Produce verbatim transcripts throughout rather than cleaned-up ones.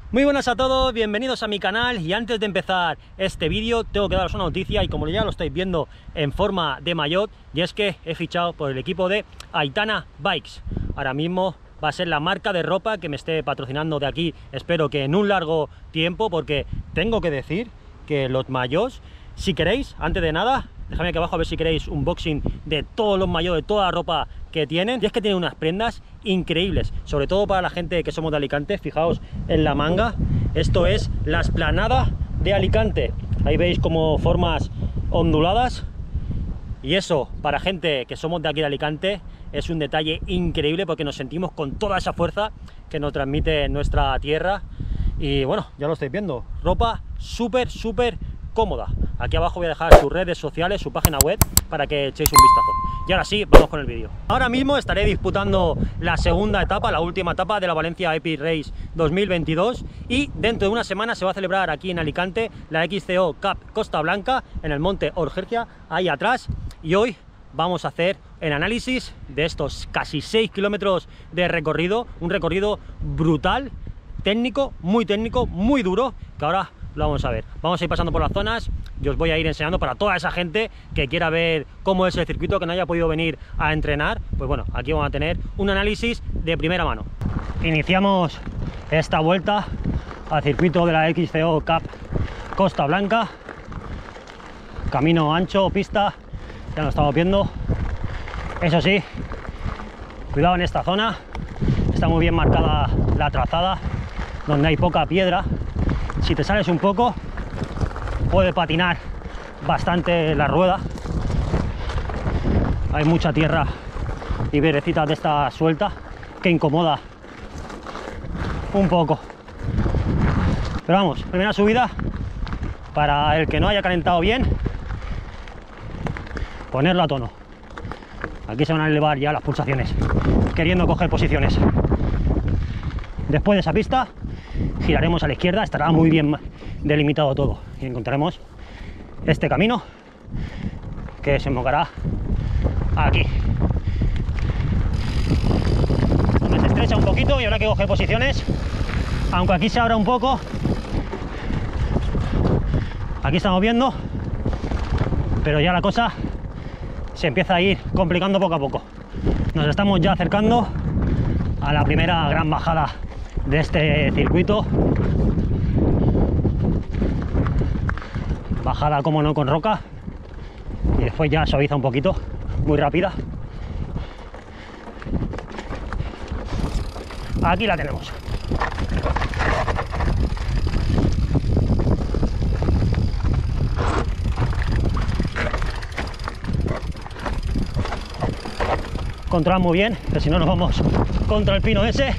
Muy buenas a todos, bienvenidos a mi canal. Y antes de empezar este vídeo tengo que daros una noticia, y como ya lo estáis viendo en forma de maillot, y es que he fichado por el equipo de Aitana Bikes. Ahora mismo va a ser la marca de ropa que me esté patrocinando de aquí, espero que en un largo tiempo, porque tengo que decir que los maillots, si queréis, antes de nada, dejadme aquí abajo a ver si queréis un unboxing de todos los maillots, de toda la ropa que tienen. Y es que tienen unas prendas increíbles, sobre todo para la gente que somos de Alicante. Fijaos en la manga, esto es la esplanada de Alicante. Ahí veis como formas onduladas, y eso para gente que somos de aquí de Alicante es un detalle increíble, porque nos sentimos con toda esa fuerza que nos transmite nuestra tierra. Y bueno, ya lo estáis viendo, ropa súper súper cómoda. Aquí abajo voy a dejar sus redes sociales, su página web, para que echéis un vistazo. Y ahora sí, vamos con el vídeo. Ahora mismo estaré disputando la segunda etapa, la última etapa de la Valencia Epic Race dos mil veintidós, y dentro de una semana se va a celebrar aquí en Alicante la X C O Cup Costa Blanca en el monte Orgergia, ahí atrás. Y hoy vamos a hacer el análisis de estos casi seis kilómetros de recorrido, un recorrido brutal, técnico, muy técnico, muy duro, que ahora lo vamos a ver. Vamos a ir pasando por las zonas y os voy a ir enseñando para toda esa gente que quiera ver cómo es el circuito, que no haya podido venir a entrenar. Pues bueno, aquí vamos a tener un análisis de primera mano. Iniciamos esta vuelta al circuito de la X C O Cup Costa Blanca. Camino ancho, pista, ya lo estamos viendo. Eso sí, cuidado en esta zona, está muy bien marcada la trazada, donde hay poca piedra. Si te sales un poco, puede patinar bastante la rueda. Hay mucha tierra y piedrecitas de esta suelta que incomoda un poco. Pero vamos, primera subida, para el que no haya calentado bien, ponerlo a tono. Aquí se van a elevar ya las pulsaciones, queriendo coger posiciones. Después de esa pista giraremos a la izquierda, estará muy bien delimitado todo, y encontraremos este camino que se desembocará aquí, donde se estrecha un poquito y habrá que coger posiciones, aunque aquí se abra un poco. Aquí estamos viendo, pero ya la cosa se empieza a ir complicando poco a poco. Nos estamos ya acercando a la primera gran bajada de este circuito. Bajada, como no, con roca, y después ya suaviza un poquito, muy rápida. Aquí la tenemos. Controlamos muy bien, que si no nos vamos contra el pino ese.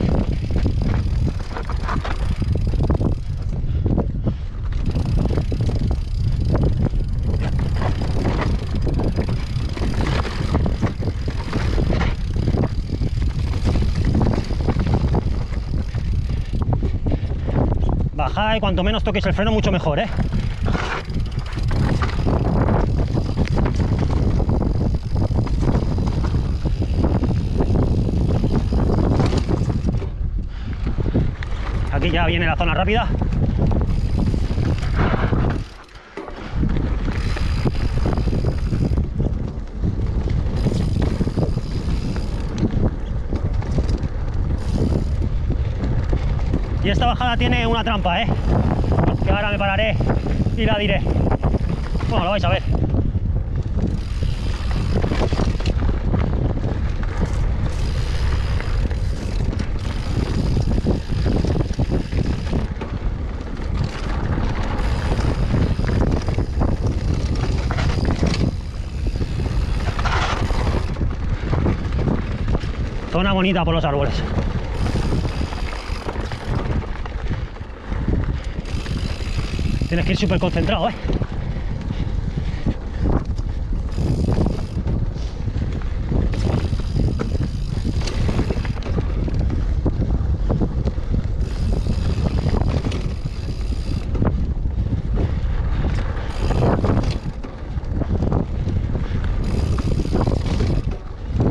Bajada, y cuanto menos toques el freno, mucho mejor, ¿eh? Aquí ya viene la zona rápida. Y esta bajada tiene una trampa, ¿eh? Que ahora me pararé y la diré. Bueno, lo vais a ver. Zona bonita por los árboles. Tienes que ir súper concentrado, ¿eh?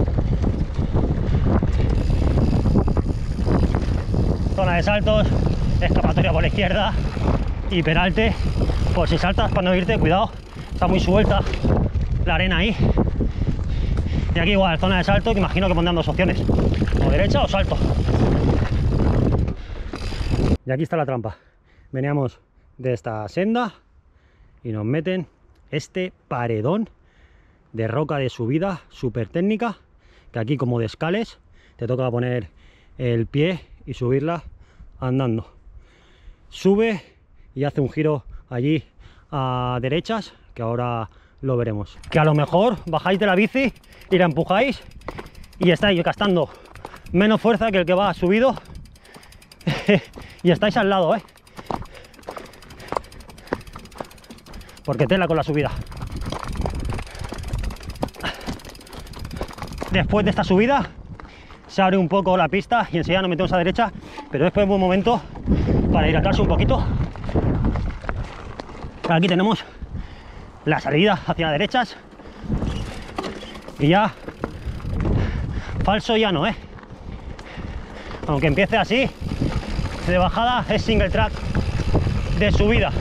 Zona de saltos, escapatoria por la izquierda y peralte por si saltas para no irte, cuidado, está muy suelta la arena ahí. Y aquí igual, zona de salto, que imagino que pondrán dos opciones, o derecha o salto. Y aquí está la trampa. Veníamos de esta senda y nos meten este paredón de roca de subida súper técnica, que aquí como de escales te toca poner el pie y subirla andando. Sube y hace un giro allí a derechas, que ahora lo veremos. Que a lo mejor bajáis de la bici y la empujáis y estáis gastando menos fuerza que el que va subido y estáis al lado, ¿eh? Porque tela con la subida. Después de esta subida se abre un poco la pista y enseguida nos metemos a derecha, pero después es buen momento para hidratarse un poquito. Aquí tenemos la salida hacia derechas y ya falso llano, ¿eh? Aunque empiece así de bajada, es single track de subida,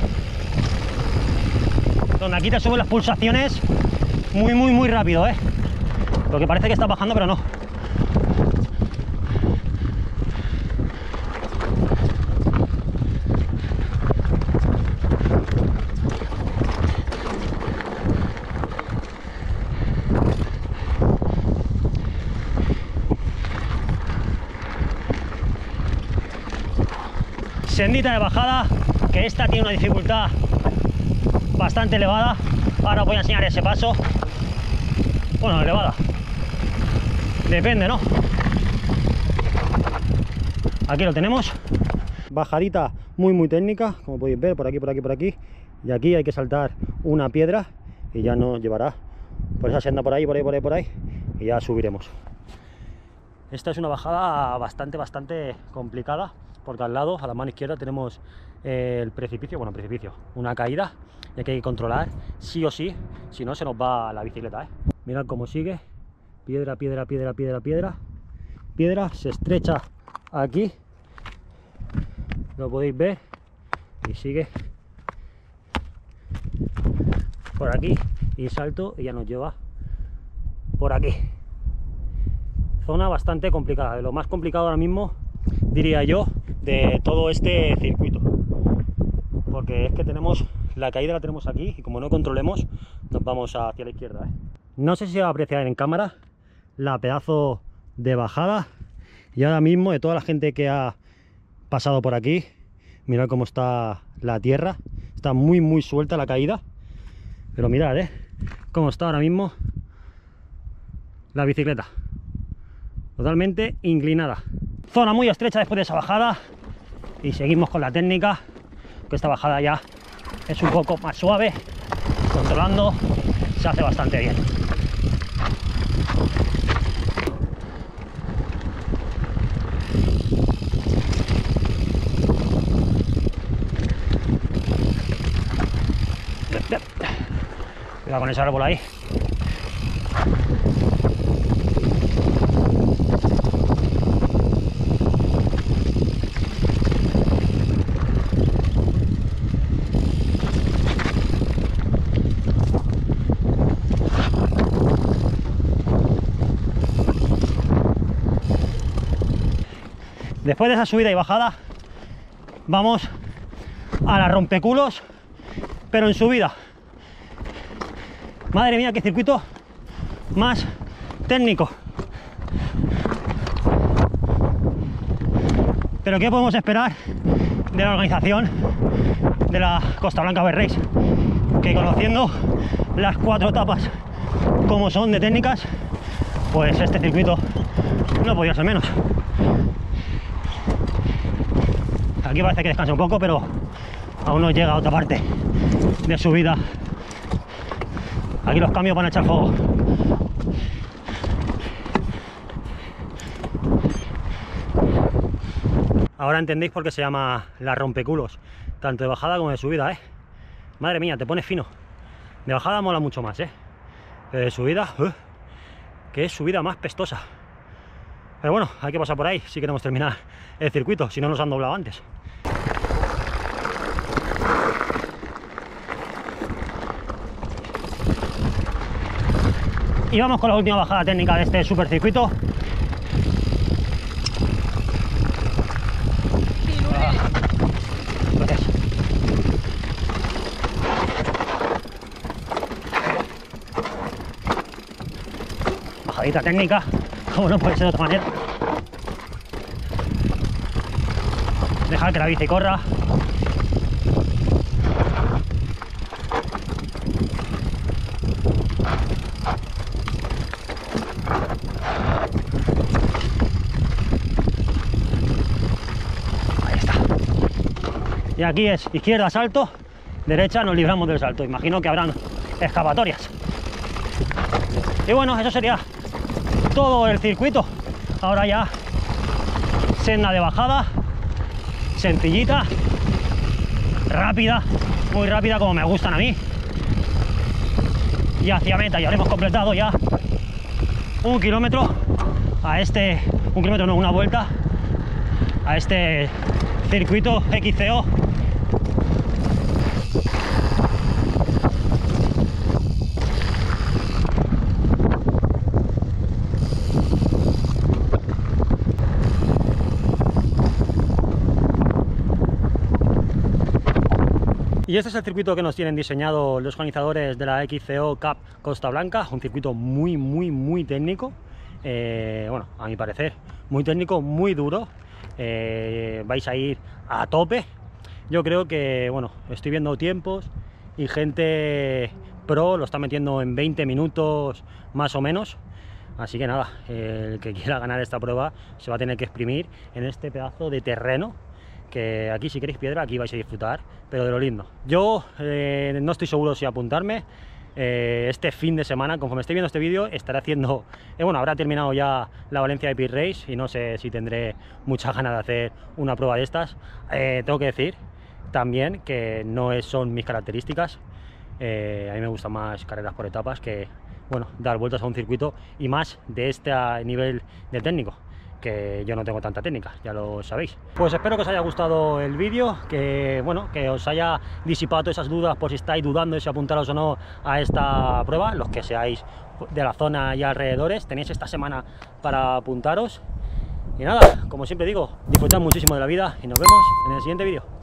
donde aquí te suben las pulsaciones muy muy muy rápido, ¿eh? Porque parece que está bajando, pero no. Sendita de bajada, que esta tiene una dificultad bastante elevada. Ahora os voy a enseñar ese paso. Bueno, elevada, depende, ¿no? Aquí lo tenemos. Bajadita muy muy técnica, como podéis ver, por aquí, por aquí, por aquí. Y aquí hay que saltar una piedra y ya nos llevará por esa senda por ahí, por ahí, por ahí, por ahí. Y ya subiremos. Esta es una bajada bastante, bastante complicada, porque al lado, a la mano izquierda, tenemos el precipicio, bueno, precipicio, una caída, y que hay que controlar sí o sí, si no se nos va la bicicleta, ¿eh? Mirad cómo sigue, piedra, piedra, piedra, piedra, piedra, piedra, se estrecha aquí, lo podéis ver, y sigue por aquí, y salto, y ya nos lleva por aquí. Zona bastante complicada, de lo más complicado ahora mismo, diría yo, de todo este circuito, porque es que tenemos la caída, la tenemos aquí, y como no controlemos nos vamos hacia la izquierda, ¿eh? No sé si se va a apreciar en cámara la pedazo de bajada, y ahora mismo de toda la gente que ha pasado por aquí, mirad cómo está la tierra, está muy muy suelta la caída, pero mirad, ¿eh? Cómo está ahora mismo la bicicleta, totalmente inclinada. Zona muy estrecha después de esa bajada, y seguimos con la técnica, que esta bajada ya es un poco más suave, controlando se hace bastante bien. Cuidado con ese árbol ahí. Después de esa subida y bajada vamos a la rompeculos, pero en subida. Madre mía, qué circuito más técnico. Pero ¿qué podemos esperar de la organización de la Costa Blanca Bike Race? Que conociendo las cuatro etapas como son de técnicas, pues este circuito no podía ser menos. Aquí parece que descansa un poco, pero aún no llega a otra parte de subida. Aquí los cambios van a echar fuego. Ahora entendéis por qué se llama la rompeculos, tanto de bajada como de subida, ¿eh? Madre mía, te pones fino. De bajada mola mucho más, ¿eh? Pero de subida, uh, que es subida más pestosa. Pero bueno, hay que pasar por ahí si queremos terminar el circuito, si no nos han doblado antes. Y vamos con la última bajada técnica de este super circuito. Gracias. Bajadita técnica, como no puede ser de otra manera. Dejar que la bici corra. Y aquí es izquierda salto, derecha nos libramos del salto. Imagino que habrán escapatorias. Y bueno, eso sería todo el circuito. Ahora ya senda de bajada, sencillita, rápida, muy rápida como me gustan a mí. Y hacia meta, ya habremos completado ya un kilómetro a este, un kilómetro no, una vuelta a este circuito X C O. Y este es el circuito que nos tienen diseñado los organizadores de la X C O Cup Costa Blanca, un circuito muy, muy, muy técnico, eh, bueno, a mi parecer, muy técnico, muy duro, eh, vais a ir a tope. Yo creo que, bueno, estoy viendo tiempos y gente pro lo está metiendo en veinte minutos más o menos, así que nada, el que quiera ganar esta prueba se va a tener que exprimir en este pedazo de terreno, que aquí si queréis piedra, aquí vais a disfrutar, pero de lo lindo. Yo eh, no estoy seguro si apuntarme. Eh, este fin de semana, conforme estoy viendo este vídeo, estaré haciendo, eh, bueno, habrá terminado ya la Valencia Epic Race y no sé si tendré muchas ganas de hacer una prueba de estas. Eh, tengo que decir también que no es, son mis características. Eh, a mí me gustan más carreras por etapas que, bueno, dar vueltas a un circuito, y más de este nivel de técnico, que yo no tengo tanta técnica, ya lo sabéis. Pues espero que os haya gustado el vídeo, que bueno, que os haya disipado todas esas dudas por si estáis dudando de si apuntaros o no a esta prueba. Los que seáis de la zona y alrededores, tenéis esta semana para apuntaros. Y nada, como siempre digo, disfrutad muchísimo de la vida y nos vemos en el siguiente vídeo.